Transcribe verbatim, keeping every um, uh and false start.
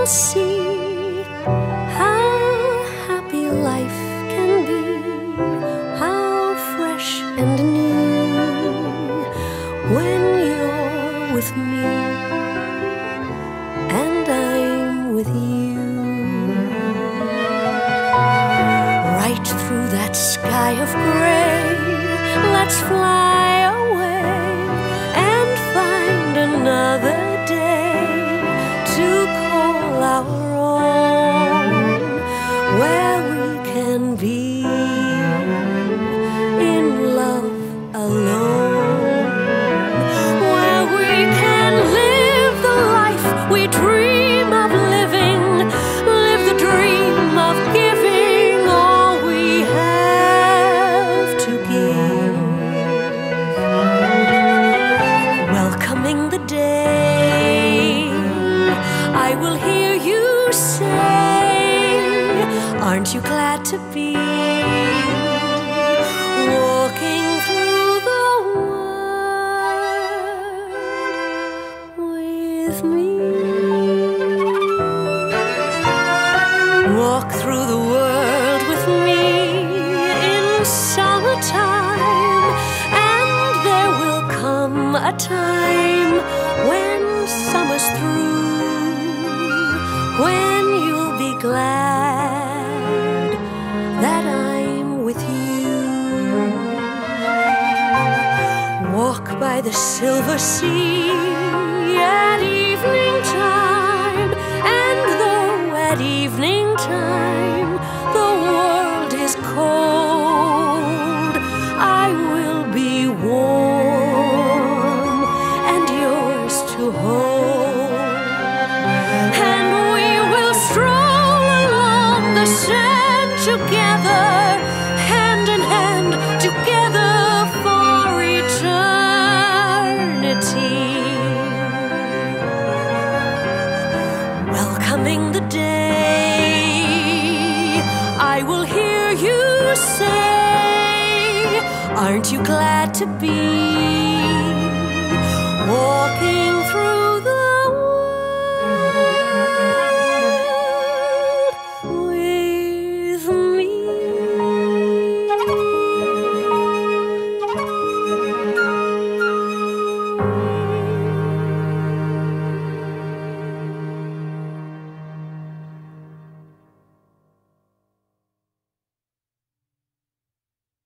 see how happy life can be, how fresh and new when you're with me and I'm with you. Right through that sky of gray, let's fly away and find another day to call our own, where we can be in love alone, where we can live the life we dream of living, live the dream of giving all we have to give, welcoming the day I will hear you say, aren't you glad to be walking through the world with me? Walk through the world with me in summertime, and there will come a time when summer's through, when you'll be glad that I'm with you. Walk by the silver sea at evening time, and though at evening time the world is cold, I will be warm and yours to hold, and we will stroll along the sand together, hand in hand, together for eternity, welcoming the day I will hear you say, aren't you glad to be